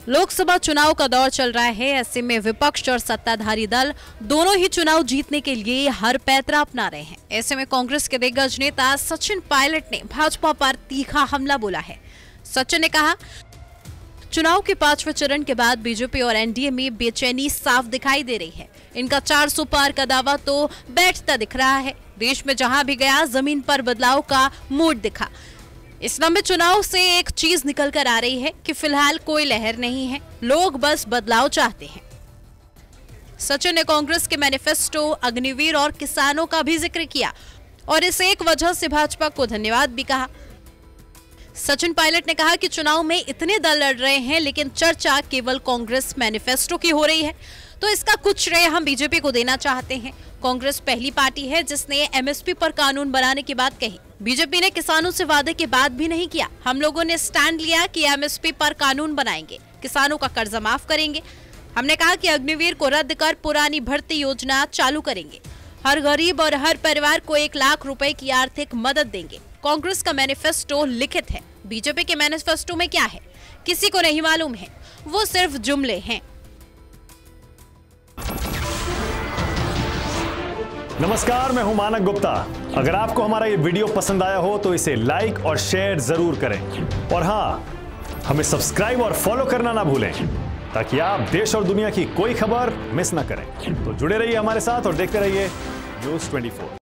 लोकसभा चुनाव का दौर चल रहा है। ऐसे में विपक्ष और सत्ताधारी दल दोनों ही चुनाव जीतने के लिए हर पैतरा अपना रहे हैं। ऐसे में कांग्रेस के दिग्गज नेता सचिन पायलट ने भाजपा पर तीखा हमला बोला है। सचिन ने कहा, चुनाव के 5वें चरण के बाद बीजेपी और एनडीए में बेचैनी साफ दिखाई दे रही है। इनका 400 पार का दावा तो बैठता दिख रहा है। देश में जहां भी गया जमीन पर बदलाव का मूड दिखा। इस लंबे चुनाव से एक चीज निकल कर आ रही है कि फिलहाल कोई लहर नहीं है, लोग बस बदलाव चाहते हैं। सचिन ने कांग्रेस के मैनिफेस्टो, अग्निवीर और किसानों का भी जिक्र किया और इस एक वजह से भाजपा को धन्यवाद भी कहा। सचिन पायलट ने कहा कि चुनाव में इतने दल लड़ रहे हैं, लेकिन चर्चा केवल कांग्रेस मैनिफेस्टो की हो रही है, तो इसका कुछ श्रेय हम बीजेपी को देना चाहते हैं। कांग्रेस पहली पार्टी है जिसने एमएसपी पर कानून बनाने की बात कही। बीजेपी ने किसानों से वादे के बाद भी नहीं किया। हम लोगों ने स्टैंड लिया कि एमएसपी पर कानून बनाएंगे, किसानों का कर्जा माफ करेंगे। हमने कहा कि अग्निवीर को रद्द कर पुरानी भर्ती योजना चालू करेंगे। हर गरीब और हर परिवार को 1 लाख रुपए की आर्थिक मदद देंगे। कांग्रेस का मैनिफेस्टो लिखित है। बीजेपी के मैनिफेस्टो में क्या है किसी को नहीं मालूम है, वो सिर्फ जुमले हैं। नमस्कार, मैं हूं मानक गुप्ता। अगर आपको हमारा ये वीडियो पसंद आया हो तो इसे लाइक और शेयर जरूर करें और हां, हमें सब्सक्राइब और फॉलो करना ना भूलें ताकि आप देश और दुनिया की कोई खबर मिस ना करें। तो जुड़े रहिए हमारे साथ और देखते रहिए न्यूज़ 24।